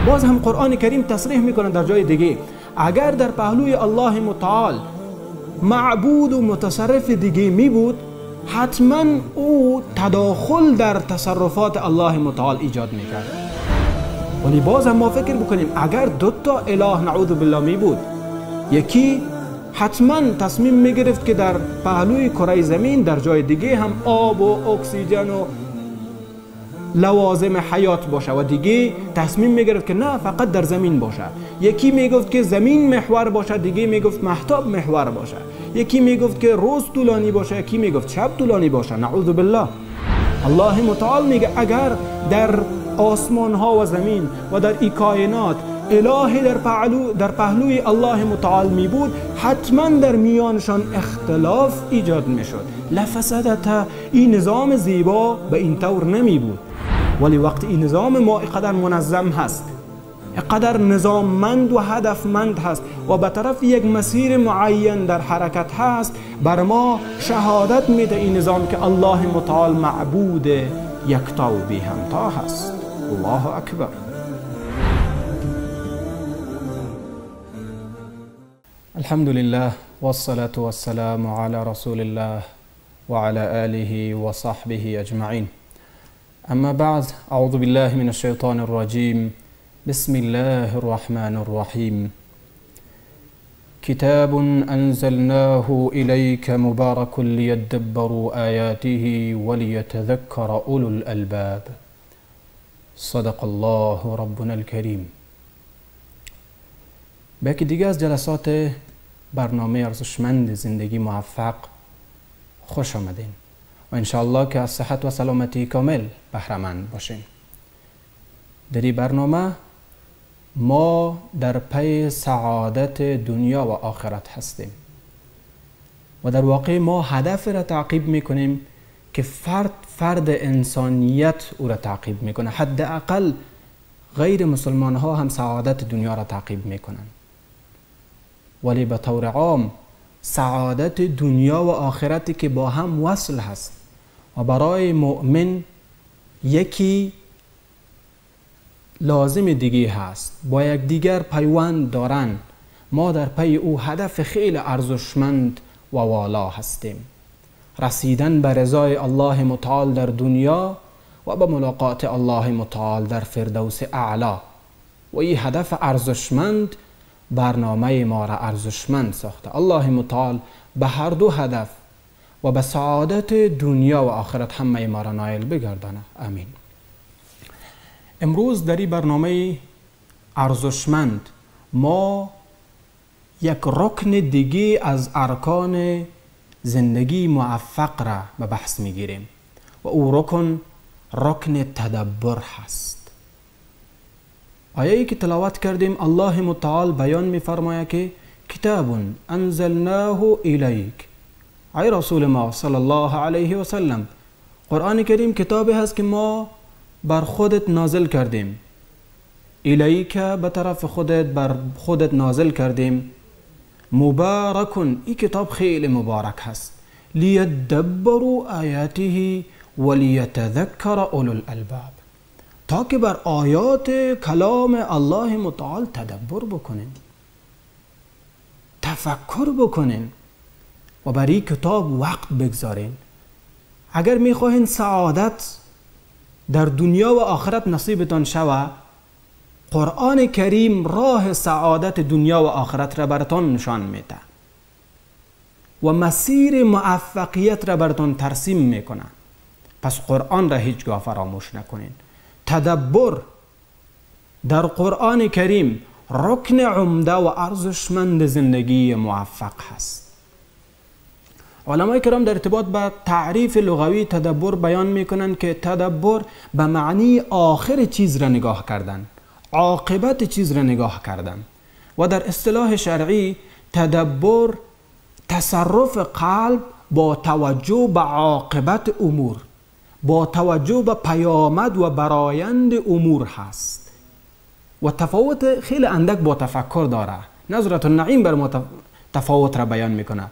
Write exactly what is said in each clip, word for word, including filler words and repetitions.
باز هم قرآن کریم تصریح میکنه در جای دیگه اگر در پهلوی الله متعال معبود و متصرف دیگه می بود حتما او تداخل در تصرفات الله متعال ایجاد میکرد. ولی باز هم ما فکر بکنیم اگر دو تا اله نعوذ بالله می بود، یکی حتما تصمیم می گرفت که در پهلوی کره زمین در جای دیگه هم آب و اکسیژن و لوازم حیات باشه و دیگه تصمیم می گرفت که نه فقط در زمین باشه. یکی می گفت که زمین محور باشه، دیگه می گفت مهتاب محور باشه. یکی می گفت که روز طولانی باشه، یکی می گفت شب طولانی باشه. نعوذ بالله. الله متعال میگه اگر در آسمان ها و زمین و در این کائنات الهی در پهلو در پهلوی الله متعال می بود حتما در میانشان اختلاف ایجاد می شد. لفسدت، این نظام زیبا به این طور نمی بود. ولی وقتی این نظام ما اینقدر منظم هست، اینقدر نظاممند و هدفمند هست و به طرف یک مسیر معین در حرکت هست، بر ما شهادت میده این نظام که الله متعال معبود یکتا و بی همتا هست. الله اکبر. الحمد لله والصلاة والسلام على رسول الله وعلى آله وصحبه أجمعين. أما بعد، أعوذ بالله من الشيطان الرجيم. بسم الله الرحمن الرحيم. كتاب أنزلناه إليك مبارك ليدبروا آياته وليتذكر أولو الألباب. صدق الله ربنا الكريم. به یکی دیگه از جلسات برنامه ارزشمند زندگی موفق خوش آمدین و انشاءالله که از صحت و سلامتی کامل بهره‌مند باشین. در این برنامه ما در پی سعادت دنیا و آخرت هستیم و در واقع ما هدف را تعقیب میکنیم که فرد فرد انسانیت او را تعقیب میکنه. حداقل غیر مسلمان ها هم سعادت دنیا را تعقیب میکنن، ولی به طور عام سعادت دنیا و آخرتی که با هم وصل هست و برای مؤمن یکی لازم دیگه هست، با یک دیگر پیوند دارن. ما در پی او هدف خیلی ارزشمند و والا هستیم، رسیدن به رضای الله متعال در دنیا و به ملاقات الله متعال در فردوس اعلا. و این هدف ارزشمند برنامه ما را ارزشمند ساخته. الله متعال به هر دو هدف و به سعادت دنیا و آخرت همه ما را نایل بگردانه. آمین. امروز در این برنامه ارزشمند ما یک رکن دیگه از ارکان زندگی موفق را به بحث میگیریم و او رکن رکن تدبر هست. آیه‌ای که تلاوت کردیم الله متعال بیان می‌فرماید که کتاب انزلناه الیک. ای رسول ما صلی الله علیه و سلم، قرآن کریم کتابی هست که ما بر خودت نازل کردیم. الیک به طرف خودت، بر خودت نازل کردیم. مبارکن، این کتاب خیلی مبارک هست. لیدبروا آیاته ولیتذکر اولو الالباب، تا که بر آیات کلام الله متعال تدبر بکنین، تفکر بکنین و بر این کتاب وقت بگذارین. اگر میخواهین سعادت در دنیا و آخرت نصیبتان شود، قرآن کریم راه سعادت دنیا و آخرت را براتان نشان میده و مسیر موفقیت را براتان ترسیم میکنه. پس قرآن را هیچگاه فراموش نکنین. تدبر در قرآن کریم رکن عمده و ارزشمند زندگی موفق هست. علمای کرام در ارتباط با تعریف لغوی تدبر بیان میکنند که تدبر به معنی آخر چیز را نگاه کردن، عاقبت چیز را نگاه کردن. و در اصطلاح شرعی تدبر تصرف قلب با توجه به عاقبت امور، با توجه به پیامد و برایند امور هست و تفاوت خیلی اندک با تفکر داره. نظرة النعیم بر ما تفاوت را بیان میکنه.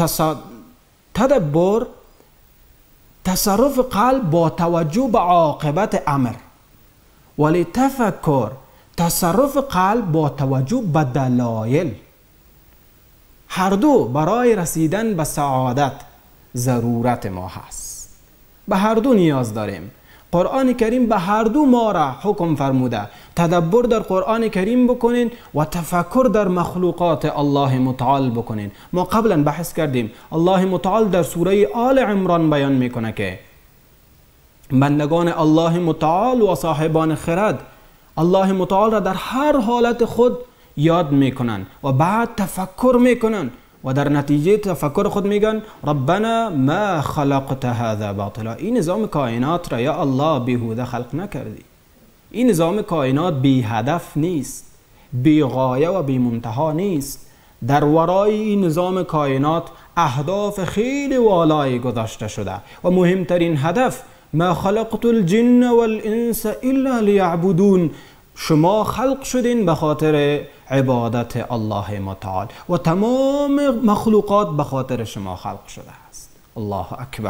تدبر تصرف قلب با توجه به عاقبت امر، ولی تفکر تصرف قلب با توجه به دلایل. هر دو برای رسیدن به سعادت ضرورت ما هست. به هر دو نیاز داریم. قرآن کریم به هر دو ما را حکم فرموده تدبر در قرآن کریم بکنین و تفکر در مخلوقات الله متعال بکنین. ما قبلا بحث کردیم. الله متعال در سوره آل عمران بیان میکنه که بندگان الله متعال و صاحبان خرد الله متعال را در هر حالت خود یاد میکنن و بعد تفکر میکنن و در نتیجه تفکر خود میگن ربنا ما خلقت هذا باطلا. این نظام کائنات را یا الله بیهوده خلق نکردی. این نظام کائنات بی هدف نیست، بی غایه و بی منتها نیست. در ورای این نظام کائنات اهداف خیلی والایی گذاشته شده و مهمترین هدف ما خلقت الجن والانس الا لیعبدون. شما خلق شدین به خاطر عبادت الله متعال و تمام مخلوقات به خاطر شما خلق شده است. الله اکبر.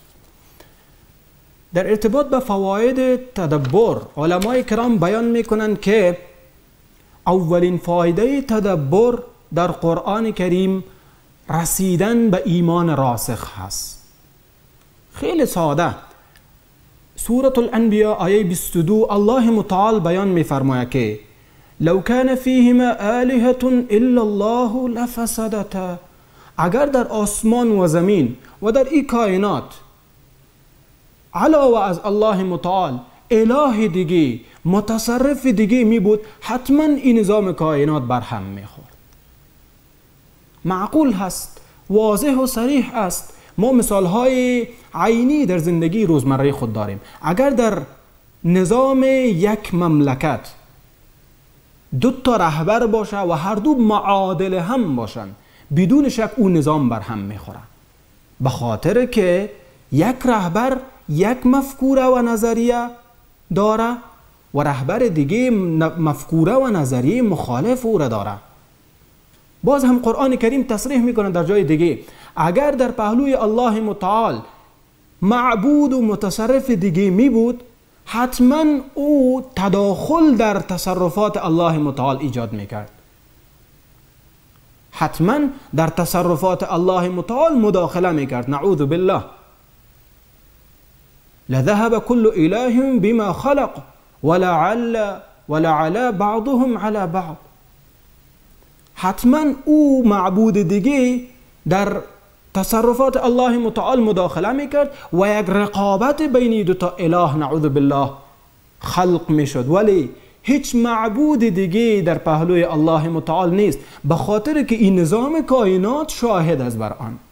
در ارتباط به فواید تدبر علمای کرام بیان میکنند که اولین فایده تدبر در قرآن کریم رسیدن به ایمان راسخ هست. خیلی ساده. سورة الانبیاء آیه بیست و دو الله متعال بیان میفرماید که لو كان فيهما آلهة الا الله لفسدتا. اگر در آسمان و زمین و در این کائنات علاوه از الله متعال اله دیگه متصرف دیگه می بود حتما این نظام کائنات بر هم می خورد. معقول هست، واضح و صریح است. ما مثال های عینی در زندگی روزمره خود داریم. اگر در نظام یک مملکت دو تا رهبر باشه و هر دو معادل هم باشن بدون شک اون نظام بر هم میخوره، به خاطر که یک رهبر یک مفکوره و نظریه داره و رهبر دیگه مفکوره و نظریه مخالف او را داره. باز هم قرآن کریم تصریح میکنه در جای دیگه اگر در پهلوی الله متعال معبود و متصرف دیگه می بود حتما او تداخل در تصرفات الله متعال ایجاد میکرد. حتما در تصرفات الله متعال مداخله میکرد. نعوذ بالله. لذهب كل اله بما خلق ولعل ولعل بعضهم على بعض. حتما او معبود دیگه در تصرفات الله متعال مداخله میکرد و یک رقابت بین دو تا اله نعوذ بالله خلق میشد. ولی هیچ معبود دیگه در پهلوی الله متعال نیست، به خاطر که این نظام کائنات شاهد است بر آن.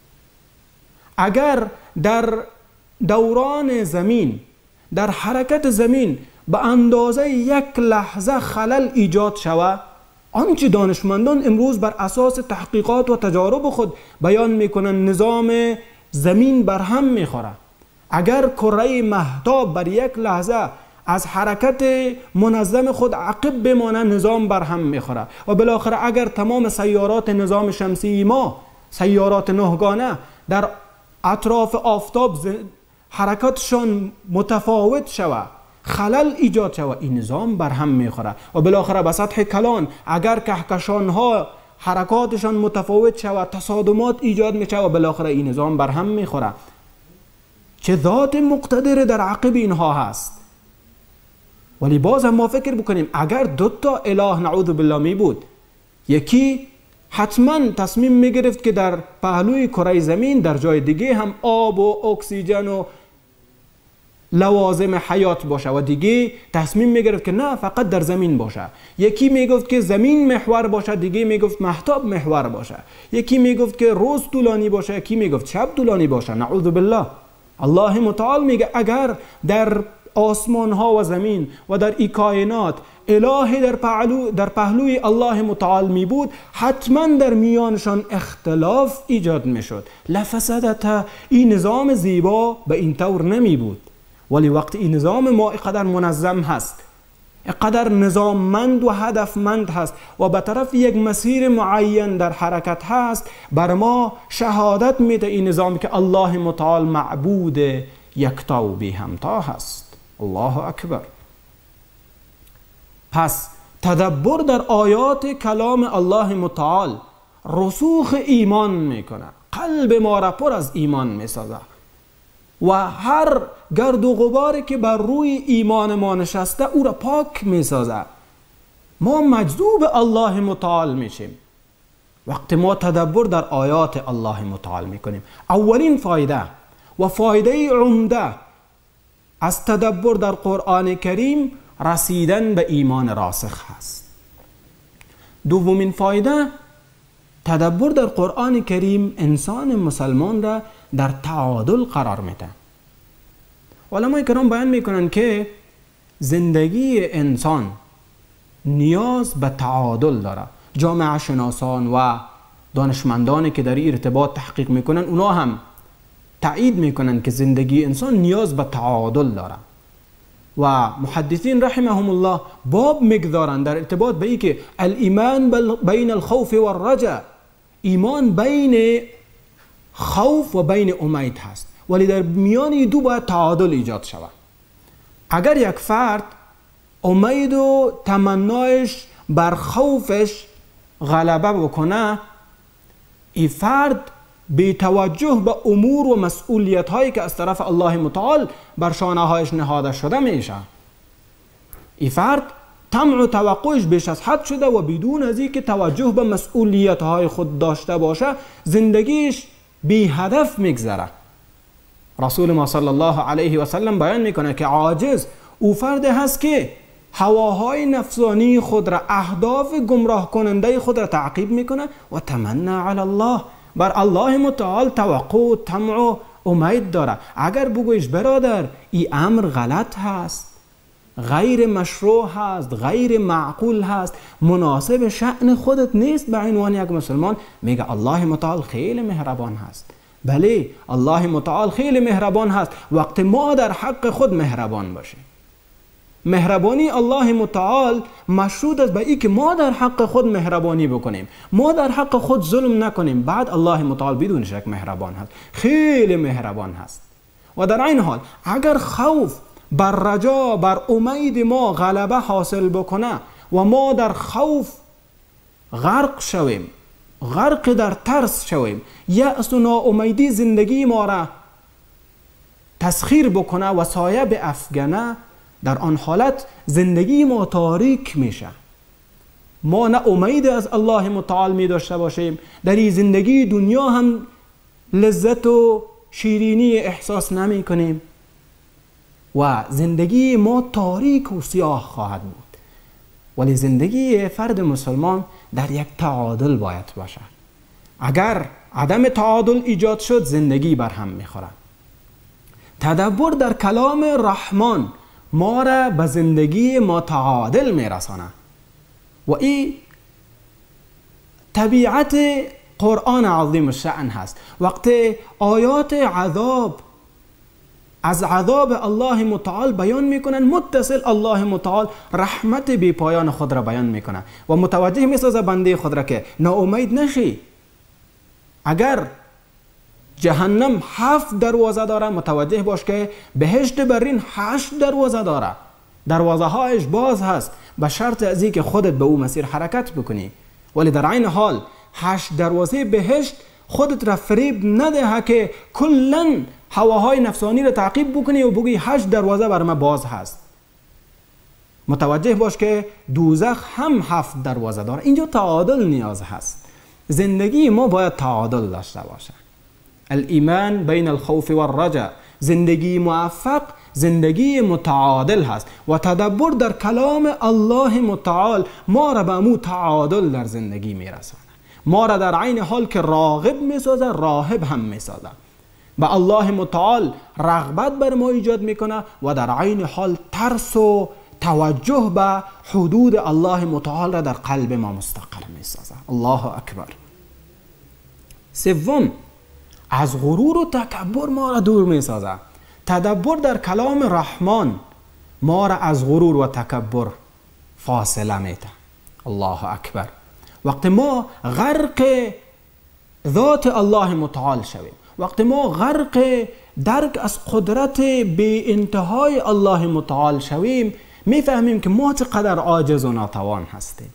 اگر در دوران زمین، در حرکت زمین به اندازه یک لحظه خلل ایجاد شود، آنچه دانشمندان امروز بر اساس تحقیقات و تجارب خود بیان میکنن نظام زمین بر هم میخوره. اگر کره مهتاب بر یک لحظه از حرکت منظم خود عقب بمانه نظام بر هم میخوره و بالاخره اگر تمام سیارات نظام شمسی ما، سیارات نهگانه در اطراف آفتاب حرکتشان متفاوت شود، خلل ایجاد شود، این نظام بر هم میخوره و بالاخره به سطح کلان اگر کهکشان ها حرکاتشان متفاوت شود تصادمات ایجاد میشه و بالاخره این نظام بر هم میخوره. چه ذات مقتدر در عقب اینها هست. ولی باز هم ما فکر بکنیم اگر دو تا اله نعوذ بالله می بود، یکی حتما تصمیم می گرفت که در پهلوی کره زمین در جای دیگه هم آب و اکسیژن و لوازم حیات باشه و دیگه تصمیم می گرفت که نه فقط در زمین باشه. یکی می گفت که زمین محور باشه، دیگه می گفت مهتاب محور باشه. یکی می گفت که روز طولانی باشه، یکی می گفت شب طولانی باشه. نعوذ بالله. الله متعال میگه اگر در آسمان ها و زمین و در این کائنات الهی در پهلو در پهلوی الله متعال می بود حتما در میانشان اختلاف ایجاد می شد. لفسدتا. این نظام زیبا به این طور نمی بود. ولی وقتی این نظام ما اینقدر منظم هست، اینقدر نظاممند و هدفمند هست و به طرف یک مسیر معین در حرکت هست، بر ما شهادت میده این نظام که الله متعال معبود یکتا و بی همتا هست. الله اکبر. پس تدبر در آیات کلام الله متعال رسوخ ایمان میکنه، قلب ما را پر از ایمان میسازه و هر گرد و غباری که بر روی ایمان ما نشسته او را پاک میسازه. ما مجذوب الله متعال میشیم وقتی ما تدبر در آیات الله متعال میکنیم. اولین فایده و فایده عمده از تدبر در قرآن کریم رسیدن به ایمان راسخ هست. دومین فایده، تدبر در قرآن کریم انسان مسلمان را در تعادل قرار میده. علمای کرام بیان میکنن که زندگی انسان نیاز به تعادل داره. جامعه شناسان و دانشمندانی که در این ارتباط تحقیق میکنن اونا هم تایید میکنن که زندگی انسان نیاز به تعادل داره و محدثین رحمهم الله باب میگذارن در ارتباط به این که الایمان بین الخوف و الرجاء، ایمان بین خوف و بین امید هست، ولی در میان دو باید تعادل ایجاد شود. اگر یک فرد امید و تمنایش بر خوفش غلبه بکنه، این فرد بی توجه به امور و مسئولیت هایی که از طرف الله متعال بر شانه هایش نهاده شده میشه. این فرد طمع و توقعش بیش از حد شده و بدون از اینکه توجه به مسئولیت های خود داشته باشه زندگیش بی هدف میگذره. رسول ما صلی الله علیه و سلم بیان میکنه که عاجز او فرد هست که هواهای نفسانی خود را، اهداف گمراه کننده خود را تعقیب میکنه و تمنا علی الله، بر الله متعال توقع و طمع و امید داره. اگر بگویش برادر این امر غلط هست، غیر مشروع هست، غیر معقول هست، مناسب شأن خودت نیست به عنوان یک مسلمان، میگه الله متعال خیلی مهربان هست. بله الله متعال خیلی مهربان هست وقتی ما در حق خود مهربان باشیم. مهربانی الله متعال مشروط است به این که ما در حق خود مهربانی بکنیم، ما در حق خود ظلم نکنیم. بعد الله متعال بدون شک مهربان هست، خیلی مهربان هست. و در این حال اگر خوف بر رجا، بر امید ما غلبه حاصل بکنه و ما در خوف غرق شویم، غرق در ترس شویم، یأس و ناامیدی زندگی ما را تسخیر بکنه و سایه به افگنه، در آن حالت زندگی ما تاریک میشه. ما نه امید از الله متعال می داشته باشیم، در این زندگی دنیا هم لذت و شیرینی احساس نمی کنیم و زندگی ما تاریک و سیاه خواهد بود. ولی زندگی فرد مسلمان در یک تعادل باید باشه. اگر عدم تعادل ایجاد شد زندگی بر هم میخوره. تدبر در کلام رحمان ما را به زندگی متعادل میرسانه و این طبیعت قرآن عظیم الشأن هست. وقتی آیات عذاب از عذاب الله متعال بیان میکنن، متصل الله متعال رحمت بی پایان خود را بیان میکنه و متوجه میسازه بنده خود را که ناامید نشی. اگر جهنم هفت دروازه داره، متوجه باش که بهشت برین هشت دروازه داره. دروازه هایش باز هست به شرط از این که خودت به او مسیر حرکت بکنی. ولی در این حال هشت دروازه بهشت خودت را فریب نده که کلا هواهای نفسانی را تعقیب بکنی و بگی هشت دروازه بر ما باز هست. متوجه باش که دوزخ هم هفت دروازه داره. اینجا تعادل نیاز هست. زندگی ما باید تعادل داشته باشه. الایمان بین الخوف و الرجاء، زندگی موفق زندگی متعادل هست و تدبر در کلام الله متعال ما را به امو تعادل در زندگی میرسانه. ما را در عین حال که راغب میسازه راهب هم میسازه. به الله متعال رغبت بر ما ایجاد میکنه و در عین حال ترس و توجه به حدود الله متعال را در قلب ما مستقر میسازه. الله اکبر. سوم، از غرور و تکبر ما را دور میسازه. تدبر در کلام رحمان ما را از غرور و تکبر فاصله میده. الله اکبر. وقتی ما غرق ذات الله متعال شویم، وقتی ما غرق درک از قدرت بی انتهای الله متعال شویم، میفهمیم که ما چقدر عاجز و ناتوان هستیم.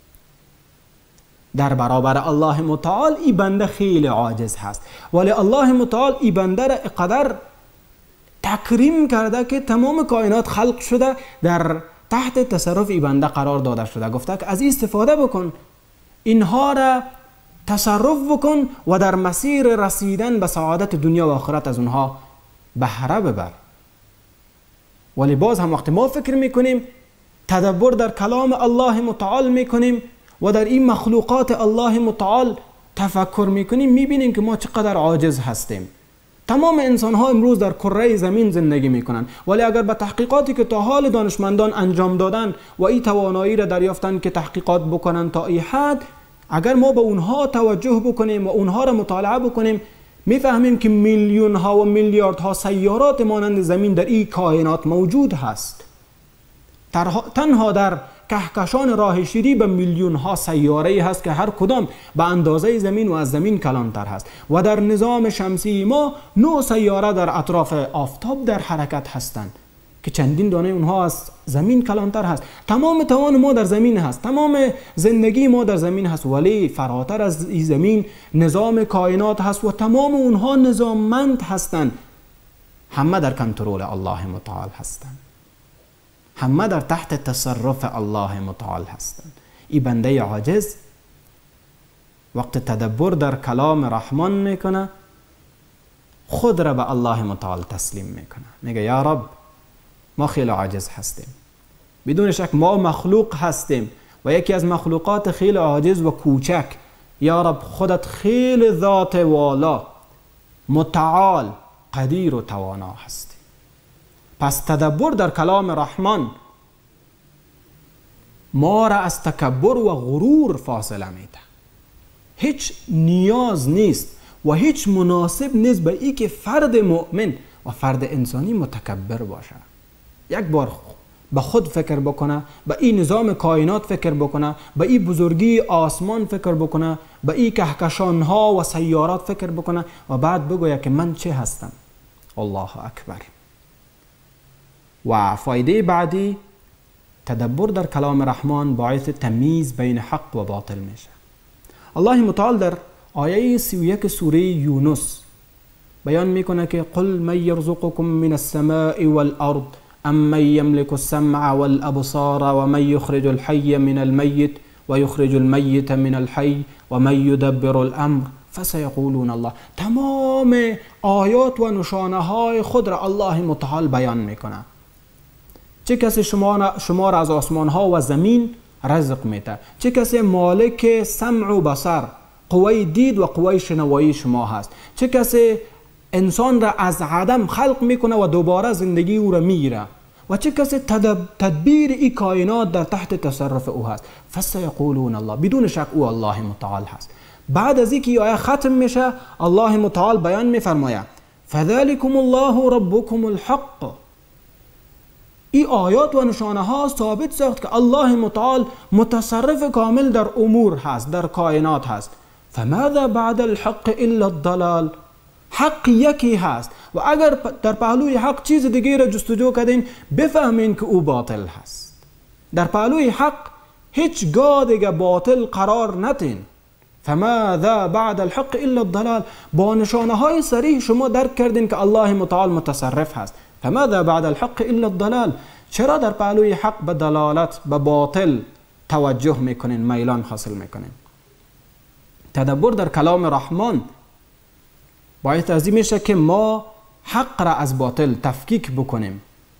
در برابر الله متعال این بنده خیلی عاجز هست، ولی الله متعال این بنده را قدر تکریم کرده که تمام کائنات خلق شده در تحت تصرف این بنده قرار داده شده. گفته که از این استفاده بکن، اینها را تصرف بکن و در مسیر رسیدن به سعادت دنیا و آخرت از اونها بهره ببر. ولی باز هم وقتی ما فکر میکنیم، تدبر در کلام الله متعال میکنیم و در این مخلوقات الله متعال تفکر میکنیم، میبینیم که ما چقدر عاجز هستیم. تمام انسان ها امروز در کره زمین زندگی میکنن، ولی اگر به تحقیقاتی که تا حال دانشمندان انجام دادن و این توانایی را دریافتن که تحقیقات بکنن تا این حد، اگر ما به اونها توجه بکنیم و اونها را مطالعه بکنیم، میفهمیم که میلیون ها و میلیارد ها سیارات مانند زمین در این کائنات موجود هست. تنها در کهکشان راه شیری به میلیون ها سیاره هست که هر کدام به اندازه زمین و از زمین کلانتر هست، و در نظام شمسی ما نه سیاره در اطراف آفتاب در حرکت هستند که چندین دانه اونها از زمین کلانتر هست. تمام توان ما در زمین هست، تمام زندگی ما در زمین هست، ولی فراتر از این زمین نظام کائنات هست و تمام اونها نظاممند هستند. همه در کنترل الله متعال هستند، همه در تحت تصرف الله متعال هستند. این بنده عاجز وقت تدبر در کلام رحمان میکنه، خود را به الله متعال تسلیم میکنه، میگه یا رب ما خیلی عاجز هستیم، بدون شک ما مخلوق هستیم و یکی از مخلوقات خیلی عاجز و کوچک. یا رب خودت خیلی ذات والا، متعال، قدیر و توانا هستی. پس تدبر در کلام رحمان ما را از تکبر و غرور فاصله میده. هیچ نیاز نیست و هیچ مناسب نیست به ای که فرد مؤمن و فرد انسانی متکبر باشه. یک بار به خود فکر بکنه، به این نظام کائنات فکر بکنه، به این بزرگی آسمان فکر بکنه، به این کهکشان ها و سیارات فکر بکنه و بعد بگوید که من چه هستم. الله اکبر. و فایده بعدی، تدبر در کلام رحمان باعث تمییز بین حق و باطل میشه. الله متعال در آیه سی و یک سوره یونس بیان میکنه که قل من یرزقکم من السماء والارض ام من یملک السمع والابصار و من یخرج الحی من المیت و یخرج المیت من الحی و من یدبر الامر فسیقولون الله. تمام آیات و نشانه های خود را الله متعال بیان میکنه. چه کسی شما شما را از آسمان ها و زمین رزق میده، چه کسی مالک سمع و بصر، قوه دید و قوه شنوایی شما هست، چه کسی انسان را از عدم خلق میکنه و دوباره زندگی او را میگیره، و چه کسی تدبیر این کائنات در تحت تصرف او هست. فسیقولون الله. بدون شک او الله متعال هست. بعد از اینکه آیه ختم میشه، الله متعال بیان میفرماید فذلکم الله ربکم الحق. این آیات و نشانه ها ثابت ساخت که الله متعال متصرف کامل در امور هست، در کائنات هست. فماذا بعد الحق الا الضلال. حق یکی هست و اگر در پهلوی حق چیز دیگه را جستجو کردین، بفهمین که او باطل هست. در پهلوی حق هیچگاه دیگه باطل قرار ندین. فماذا بعد الحق الا الضلال. با نشانه های صریح شما درک کردین که الله متعال متصرف هست. فماذا بعد الحق الا الضلال. چرا در پهلوی حق به دلالت به باطل توجه میکنین، میلان حاصل میکنین؟ تدبر در کلام رحمان باید از این میشه که ما حق را از باطل تفکیک بکنیم،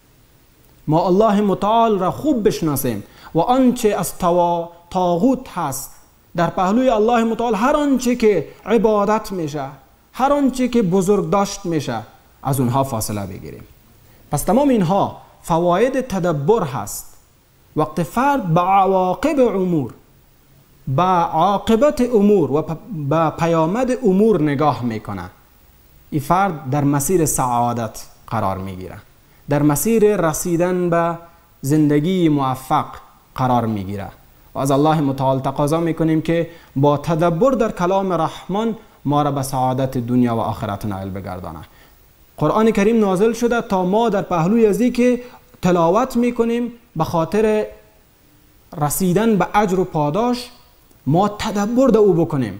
ما الله متعال را خوب بشناسیم و آنچه از توا طاغوت هست در پهلوی الله متعال، هر آنچه که عبادت میشه، هر آنچه که بزرگ داشت میشه، از اونها فاصله بگیریم. پس تمام اینها فواید تدبر هست. وقت فرد به عواقب امور، به عاقبت امور و به پیامد امور نگاه میکنه، این فرد در مسیر سعادت قرار میگیره، در مسیر رسیدن به زندگی موفق قرار میگیره. و از الله متعال تقاضا میکنیم که با تدبر در کلام رحمان ما را به سعادت دنیا و آخرت نائل بگردانه. قرآن کریم نازل شده تا ما در پهلوی از این که تلاوت میکنیم، به خاطر رسیدن به اجر و پاداش ما تدبر در او بکنیم.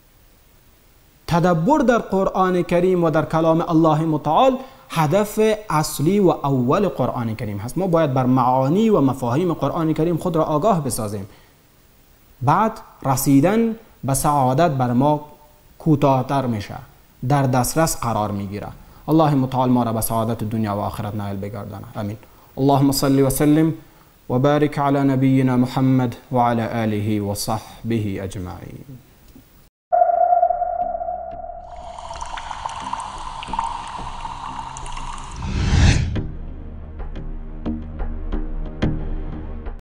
تدبر در قرآن کریم و در کلام الله متعال هدف اصلی و اول قرآن کریم هست. ما باید بر معانی و مفاهیم قرآن کریم خود را آگاه بسازیم. بعد رسیدن به سعادت بر ما کوتاه‌تر میشه، در دسترس قرار میگیره. الله متعال ما را به سعادت دنیا و آخرت نائل بگردانه. امین. اللهم صل و سلم و بارک علی نبینا محمد و علی آله و صحبه اجمعین.